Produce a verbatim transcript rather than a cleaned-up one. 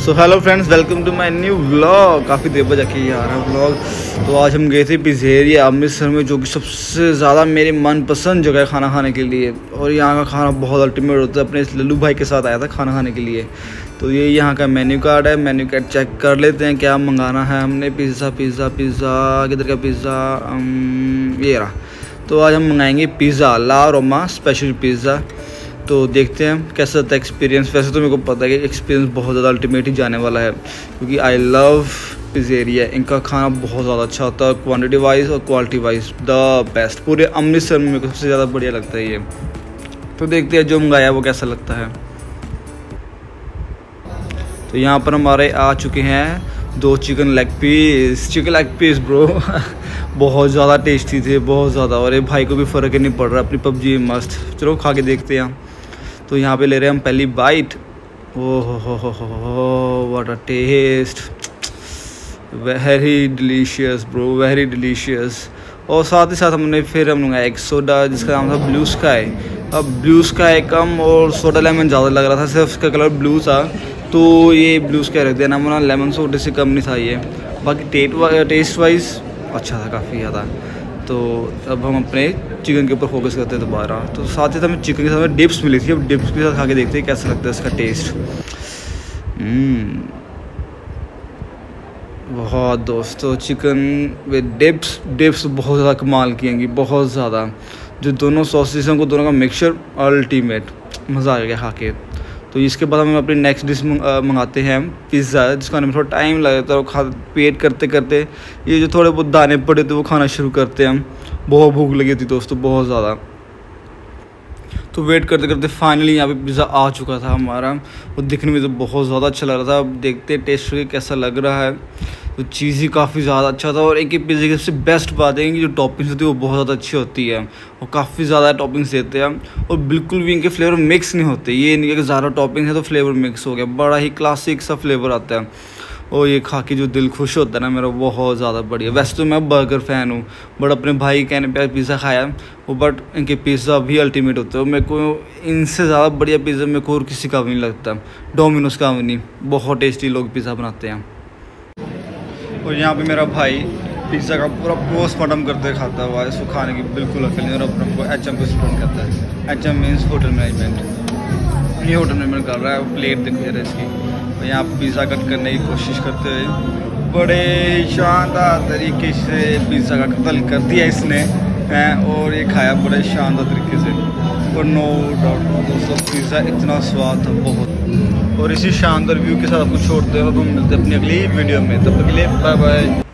So hello friends, welcome to my new vlog. काफ़ी देर बाद जाके आ रहा है व्लॉग। तो आज हम गए थे पिज़्ज़ेरिया अमृतसर में, जो कि सबसे ज़्यादा मेरी मनपसंद जगह है खाना खाने के लिए। और यहाँ का खाना बहुत अल्टीमेट होता है। अपने इस लल्लू भाई के साथ आया था खाना खाने के लिए। तो ये यहाँ का मेन्यू कार्ड है। मेन्यू कार्ड चेक कर लेते हैं क्या मंगाना है हमने। पिज़्ज़ा पिज़्ज़ा पिज़्ज़ा किधर का पिज़्ज़ा, ये रहा। तो आज हम मंगाएंगे pizza la roma special pizza. तो देखते हैं कैसा था एक्सपीरियंस। वैसे तो मेरे को पता है कि एक्सपीरियंस बहुत ज़्यादा अल्टीमेट ही जाने वाला है, क्योंकि आई लव पिज़्ज़ेरिया। इनका खाना बहुत ज़्यादा अच्छा होता है, क्वांटिटी वाइज और क्वालिटी वाइज द बेस्ट। पूरे अमृतसर में मेरे को सबसे ज़्यादा बढ़िया लगता है ये। तो देखते हैं जो मंगाया वो कैसा लगता है। तो यहाँ पर हमारे आ चुके हैं दो chicken leg piece. Chicken leg piece bro बहुत ज़्यादा टेस्टी थे, बहुत ज़्यादा। और ये भाई को भी फ़र्क ही नहीं पड़ रहा, अपनी पबजी मस्त। चलो खा के देखते हैं। तो यहाँ पे ले रहे हैं हम पहली बाइट। ओ हो हो हो हो what a taste, very delicious bro, very delicious. और साथ ही साथ हमने फिर हम मंगाया एक सोडा जिसका नाम था ब्लू स्काई। अब ब्लू स्काई कम और सोडा लेमन ज़्यादा लग रहा था, सिर्फ उसका कलर ब्लू था। तो ये ब्लू स्काई रख देना, वरना लेमन सोडे से कम नहीं था ये। बाकी टेट टेस्ट वाइज अच्छा था काफ़ी ज़्यादा। तो अब हम अपने चिकन के ऊपर फोकस करते हैं दोबारा। तो साथ ही साथ हमें चिकन के साथ में डिप्स मिली थी। अब डिप्स के साथ खा के देखते हैं कैसा लगता है इसका टेस्ट। बहुत दोस्तों, चिकन विद डिप्स डिप्स बहुत ज़्यादा कमाल किएंगी, बहुत ज़्यादा। जो दोनों सॉसेस हैं, दोनों का मिक्सचर अल्टीमेट, मज़ा आ गया खा के। तो इसके बाद हम अपनी नेक्स्ट डिश मंगाते हैं पिज़्ज़ा, जिसका हमें थोड़ा टाइम लगता है। और खा पेट करते करते ये जो थोड़े बहुत दाने पड़े थे वो खाना शुरू करते हैं हम। बहुत भूख लगी थी दोस्तों, बहुत ज़्यादा। तो वेट करते करते फाइनली यहाँ पे पिज़्ज़ा आ चुका था हमारा। वो दिखने में तो बहुत ज़्यादा अच्छा लग रहा था। अब देखते टेस्ट करके कैसा लग रहा है। तो चीज़ ही काफ़ी ज़्यादा अच्छा था। और एक ही पिज़्ज़े की सबसे बेस्ट बात है कि जो टॉपिंग्स होती है वो बहुत ज़्यादा अच्छी होती है। और काफ़ी ज़्यादा टॉपिंग्स देते हैं और बिल्कुल भी इनके फ्लेवर मिक्स नहीं होते। ये नहीं है कि ज़्यादा टॉपिंग्स है तो फ्लेवर मिक्स हो गया, बड़ा ही क्लासिक सा फ्लेवर आता है। और ये खा के जो दिल खुश होता है ना मेरा, बहुत ज़्यादा बढ़िया। वैसे तो मैं बर्गर फ़ैन हूँ, बट अपने भाई कहने पे पिज़्ज़ा खाया वो, बट इनके पिज़्ज़ा भी अल्टीमेट होते हैं। मेरे को इनसे ज़्यादा बढ़िया पिज़्ज़ा मेरे को और किसी का भी नहीं लगता, डोमिनोज़ का भी नहीं। बहुत टेस्टी लोग पिज़्ज़ा बनाते हैं। और यहाँ पे मेरा भाई पिज़्ज़ा का पूरा पोस्टमार्टम करते खाता हुआ है। इसको खाने की बिल्कुल अकल नहीं। और अपने को एच एम को स्टूडेंट करता है। H M means hotel management. ये होटल मैनेजमेंट कर रहा है। प्लेट देखो यार इसकी। और यहाँ पिज़्ज़ा कट करने की कोशिश करते हुए बड़े शानदार तरीके से पिज़्ज़ा का कत्ल कर दिया इसने हैं। और ये खाया बड़े शानदार तरीके से। और नो डाउट दोस्तों, पिज़्ज़ा इतना स्वाद था बहुत। और इसी शानदार व्यू के साथ आपको छोड़ते हैं। तो हम मिलते हैं अपनी अगली वीडियो में। तब तक के लिए बाय बाय।